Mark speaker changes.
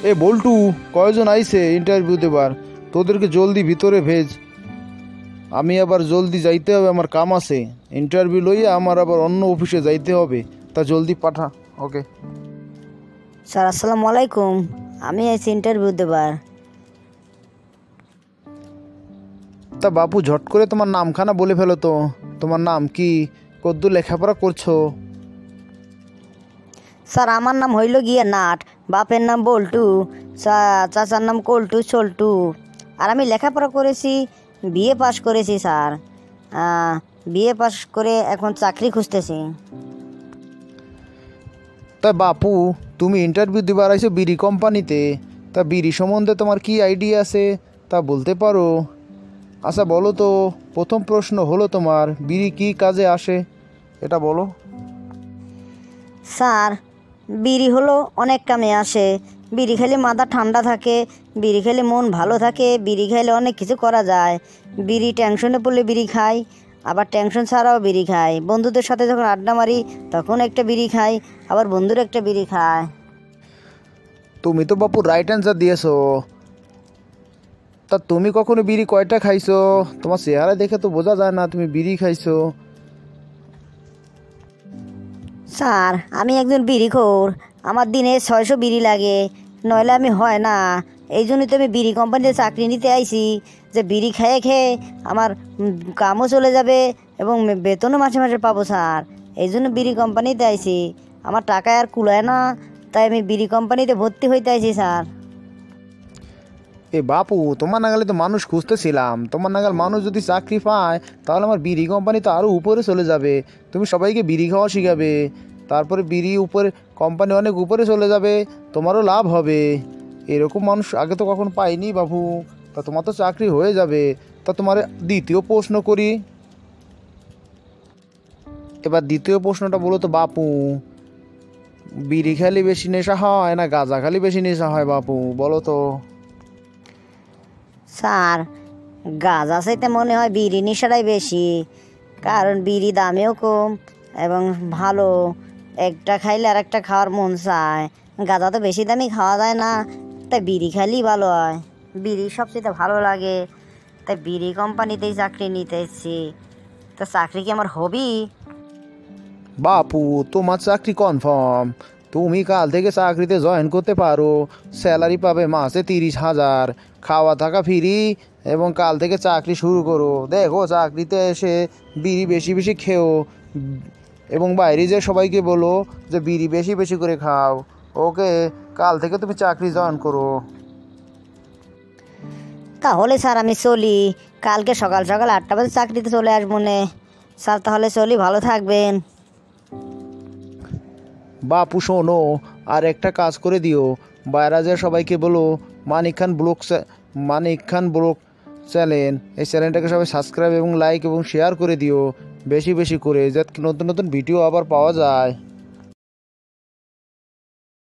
Speaker 1: এ বল্টু, কয়জন আইছে ইন্টারভিউ দেবার? তোদেরকে জলদি ভিতরে ভেজ, আমি আবার জলদি যাইতে হবে, আমার কাম আছে। ইন্টারভিউ লইয়া আমার আবার অন্য অফিসে যাইতে হবে, তা জলদি পাঠা। ওকে
Speaker 2: স্যার আসসালামু আলাইকুম, আমি আইছি ইন্টারভিউ দেবার।
Speaker 1: তা বাপু, ঝট করে তোমার নামখানা বলে ফেলো তো। তোমার নাম কি? কদ্দূর লেখাপড়া করছো?
Speaker 2: স্যার আমার নাম হইল গিয়ে নাট, বাপের নাম বল্টু, চাচার নাম কল্টু চল্টু। আর আমি লেখাপড়া করেছি, বিএ পাস করেছি স্যার। বিএ পাস করে এখন চাকরি খুঁজতেছি।
Speaker 1: তা বাপু, তুমি ইন্টারভিউ দিবার আইছো বিড়ি কোম্পানিতে, তা বিড়ি সম্বন্ধে তোমার কি আইডিয়া আছে তা বলতে পারো? আচ্ছা বলো তো, প্রথম প্রশ্ন হলো তোমার, বিড়ি কি কাজে আসে এটা বলো।
Speaker 2: স্যার বিড়ি হলো অনেক কামে আসে। বিড়ি খেলে মাথা ঠান্ডা থাকে, বিড়ি খেলে মন ভালো থাকে, বিড়ি খেলে অনেক কিছু করা যায়। বিড়ি টেনশনে পড়লে বিড়ি খাই, আবার টেনশন ছাড়াও বিড়ি খাই। বন্ধুদের সাথে যখন আড্ডা মারি তখন একটা বিড়ি খাই, আবার বন্ধুর একটা বিড়ি খায়।
Speaker 1: তুমি তো বাপু রাইট অ্যান্সার দিয়েছো। তা তুমি কখনো বিড়ি কয়টা খাইছো? তোমার চেহারা দেখে তো বোঝা যায় না তুমি বিড়ি খাইছো।
Speaker 2: স্যার আমি একজন বিড়িখোর, আমার দিনে 600 বিড়ি লাগে, নইলে আমি হয় না। এই জন্যই তো আমি বিড়ি কোম্পানিতে চাকরি নিতে আইছি, যে বিড়ি খেয়ে খেয়ে আমার কামও চলে যাবে এবং বেতনও মাসে মাসে পাবো স্যার। এই জন্য বিড়ি কোম্পানিতে আইছি, আমার টাকা আর কুলায় না, তাই আমি বিড়ি কোম্পানিতে ভর্তি হইতে আইছি স্যার।
Speaker 1: এ বাপু, তোমার নাগালে তো মানুষ খুঁজতেছিলাম। তোমার নাগাল মানুষ যদি চাকরি পায় তাহলে আমার বিড়ি কোম্পানি তো আরও উপরে চলে যাবে। তুমি সবাইকে বিড়ি খাওয়া শিখাবে, তারপরে বিড়ি উপরে কোম্পানি অনেক উপরে চলে যাবে, তোমারও লাভ হবে। এরকম মানুষ আগে তো কখনো পাইনি বাবু। তা তোমার তো চাকরি হয়ে যাবে। তা তোমার দ্বিতীয় প্রশ্ন করি। এবার দ্বিতীয় প্রশ্নটা বলো তো বাপু, বিড়ি খালি বেশি নেশা হয় না গাঁজা খালি বেশি নেশা হয় বাপু, বলো তো।
Speaker 2: স্যার গাঁজা চাইতে মনে হয় বিড়ি নেশাটাই বেশি, কারণ বিড়ি দামেও কম এবং ভালো। একটা খাইলে আর একটা খাওয়ার মন চায়। গাঁজা তো বেশি দামি খাওয়া যায় না, তাই বিড়ি খাইলেই ভালো হয়। বিড়ি সবচেয়ে ভালো লাগে, তাই বিড়ি কোম্পানিতেই চাকরি নিতে এসেছি। তা চাকরি কি আমার হবি?
Speaker 1: বাপু, তোমার চাকরি কনফার্ম। তুমি কাল থেকে চাকরিতে জয়েন করতে পারো। স্যালারি পাবে মাসে 30,000, খাওয়া থাকা ফ্রি, এবং কাল থেকে চাকরি শুরু করো। দেখো, চাকরিতে এসে বিড়ি বেশি বেশি খেও, এবং বাইরে যে সবাইকে বলো যে বিড়ি বেশি বেশি করে খাও। ওকে, কাল থেকে তুমি চাকরি জয়েন করো।
Speaker 2: তাহলে স্যার আমি চলি, কালকে সকাল সকাল 8টা বাজে চাকরিতে চলে আসবো নে। স্যার তাহলে চলি, ভালো থাকবেন।
Speaker 1: বাপু শোনো, আর একটা কাজ করে দিও, বাইরে যে সবাইকে বলো মানিক খান ব্লগ চ্যানেল, এই চ্যানেলটাকে সবাই সাবস্ক্রাইব এবং লাইক এবং শেয়ার করে দিও বেশি বেশি করে, যাতে নতুন নতুন ভিডিও আবার পাওয়া যায়।